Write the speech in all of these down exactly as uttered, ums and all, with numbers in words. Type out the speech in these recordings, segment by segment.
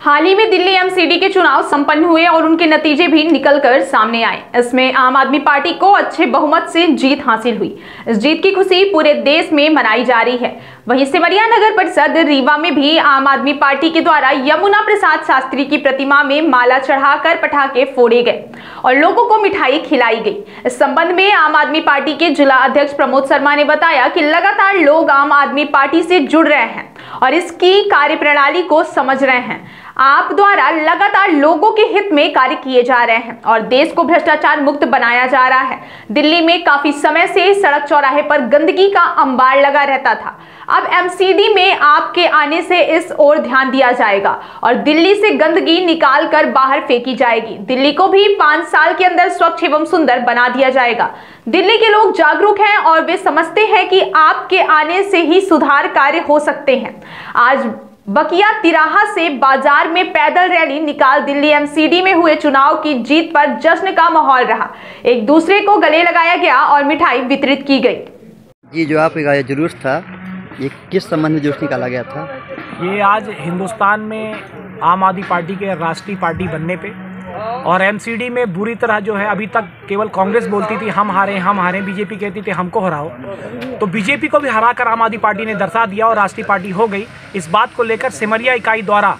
हाल ही में दिल्ली एमसीडी के चुनाव संपन्न हुए और उनके नतीजे भी निकलकर सामने आए। इसमें आम आदमी पार्टी को अच्छे बहुमत से जीत हासिल हुई। इस जीत की खुशी पूरे देश में मनाई जा रही है। वहीं सिमरिया नगर परिषद रीवा में भी आम आदमी पार्टी के द्वारा यमुना प्रसाद शास्त्री की प्रतिमा में माला चढ़ाकर पटाखे फोड़े गए और लोगों को मिठाई खिलाई गई। इस संबंध में आम आदमी पार्टी के जिला अध्यक्ष प्रमोद शर्मा ने बताया कि लगातार लोग आम आदमी पार्टी से जुड़ रहे हैं और इसकी कार्यप्रणाली को समझ रहे हैं। आप द्वारा लगातार लोगों के हित में कार्य किए जा रहे हैं और देश को भ्रष्टाचार मुक्त बनाया जा रहा है। दिल्ली में काफी समय से सड़क चौराहे पर गंदगी का अंबार लगा रहता था। अब एमसीडी में आपके आने से इस ओर ध्यान दिया जाएगा और दिल्ली से गंदगी निकाल कर बाहर फेंकी जाएगी। दिल्ली को भी पांच साल के अंदर स्वच्छ एवं सुंदर बना दिया जाएगा। दिल्ली के लोग जागरूक हैं और वे समझते हैं कि आपके आने से ही सुधार कार्य हो सकते हैं। आज बकिया तिराहा से बाजार में पैदल रैली निकाल दिल्ली एमसीडी में हुए चुनाव की जीत पर जश्न का माहौल रहा। एक दूसरे को गले लगाया गया और मिठाई वितरित की गई। ये जो आपका ये जुलूस था, ये किस संबंध में जुलूस निकाला गया था? ये आज हिंदुस्तान में आम आदमी पार्टी के राष्ट्रीय पार्टी बनने पे और एमसीडी में बुरी तरह जो है, अभी तक केवल कांग्रेस बोलती थी हम हारे हम हारे, बीजेपी कहती थी हमको हराओ, तो बीजेपी को भी हराकर आम आदमी पार्टी ने दर्शा दिया और राष्ट्रीय पार्टी हो गई। इस बात को लेकर सिमरिया इकाई द्वारा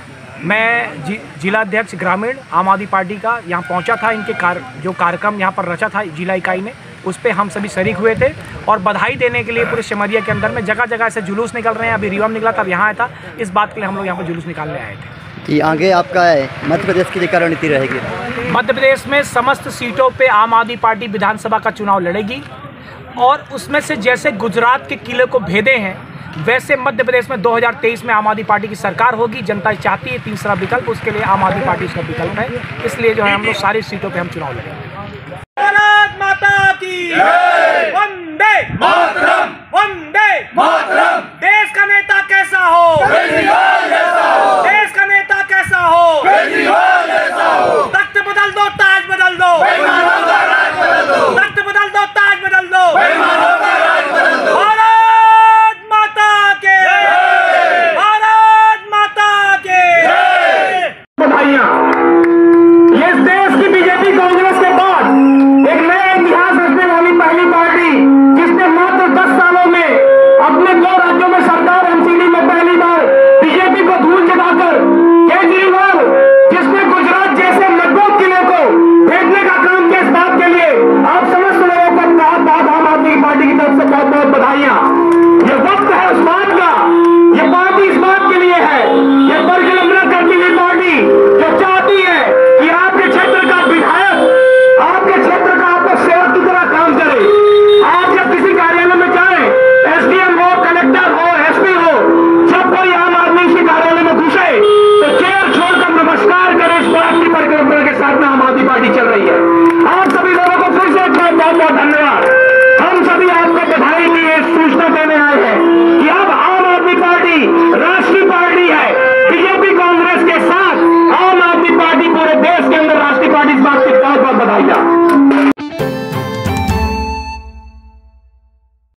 मैं जि, जिला अध्यक्ष ग्रामीण आम आदमी पार्टी का यहाँ पहुँचा था। इनके कार जो कार्यक्रम यहाँ पर रचा था जिला इकाई ने, उस पर हम सभी शरीक हुए थे और बधाई देने के लिए पूरे सिमरिया के अंदर में जगह जगह से जुलूस निकल रहे हैं। अभी रीवा में निकला था, अब यहाँ आया था। इस बात के लिए हम लोग यहाँ पर जुलूस निकालने आए थे। कि आगे आपका मध्य प्रदेश की क्या रणनीति रहेगी? मध्य प्रदेश में समस्त सीटों पे आम आदमी पार्टी विधानसभा का चुनाव लड़ेगी और उसमें से जैसे गुजरात के किले को भेदे हैं, वैसे मध्य प्रदेश में दो हज़ार तेईस में आम आदमी पार्टी की सरकार होगी। जनता चाहती है तीसरा विकल्प, उसके लिए आम आदमी पार्टी इसका विकल्प है। इसलिए जो है हम लोग सारी सीटों पे हम चुनाव लड़ेंगे। भारत माता की वंदे मातरम, वंदे मातरम। देश का नेता कैसा हो?